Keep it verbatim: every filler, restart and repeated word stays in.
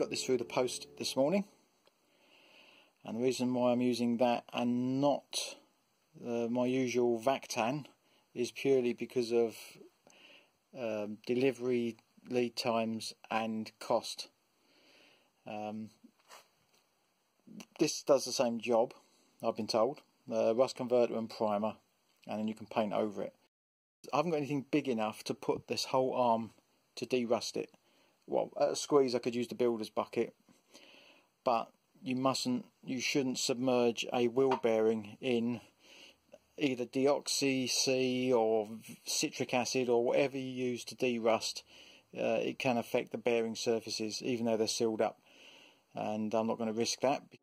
got this through the post this morning, and the reason why I'm using that and not uh, my usual Vactan is purely because of um, delivery lead times and cost. Um, this does the same job, I've been told, uh, rust converter and primer, and then you can paint over it. I haven't got anything big enough to put this whole arm to de-rust it. Well, at a squeeze I could use the builder's bucket, but you mustn't, you shouldn't submerge a wheel bearing in either deoxy C or citric acid or whatever you use to de-rust. Uh, it can affect the bearing surfaces even though they're sealed up, and I'm not going to risk that.